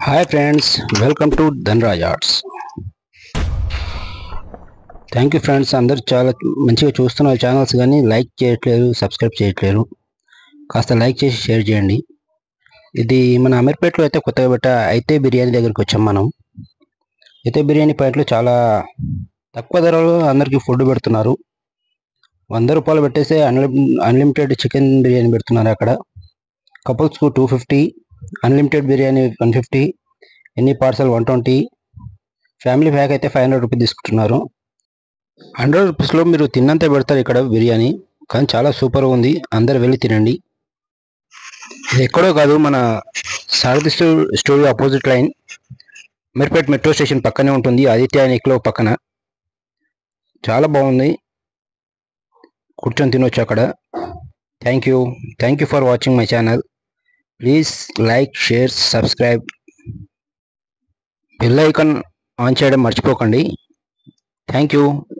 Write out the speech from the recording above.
Hi friends, welcome to Dhanraj arts. Thank you friends. అందరు చాలా మంచిగా చూస్తున్నారు ఛానల్స్, కానీ లైక్ చేయట్లేరు, సబ్స్క్రైబ్ చేయట్లేరు. కాస్త లైక్ చేసి షేర్ చేయండి. ఇది మన అమీర్పేటలో అయితే కొత్తగా పెట్ట అయితే బిర్యానీ దగ్గరికి వచ్చాం మనం. అయితే బిర్యానీ పాయింట్లో చాలా తక్కువ ధరలో అందరికీ ఫుడ్ పెడుతున్నారు. 100 రూపాయలు పెట్టేస్తే అన్లిమిటెడ్ చికెన్ బిర్యానీ పెడుతున్నారు అక్కడ. కపుల్స్కు 250, అన్లిమిటెడ్ బిర్యానీ 150, ఎన్ని పార్సల్ 120, ఫ్యామిలీ ప్యాక్ అయితే 500 రూపీస్ తీసుకుంటున్నారు. 100 రూపీస్లో మీరు తిన్నంత పెడతారు ఇక్కడ బిర్యానీ, కానీ చాలా సూపర్గా ఉంది. అందరు వెళ్ళి తినండి. ఇది ఎక్కడో కాదు, మన Sarathi studio opposite line, Ameerpet metro station పక్కనే ఉంటుంది. ఆదిత్య నిక్లో పక్కన. చాలా బాగుంది, కూర్చొని తినొచ్చు అక్కడ. Thank you for watching my channel. Please like, share, subscribe, bell icon on చేయడం మర్చిపోకండి. థ్యాంక్ యూ.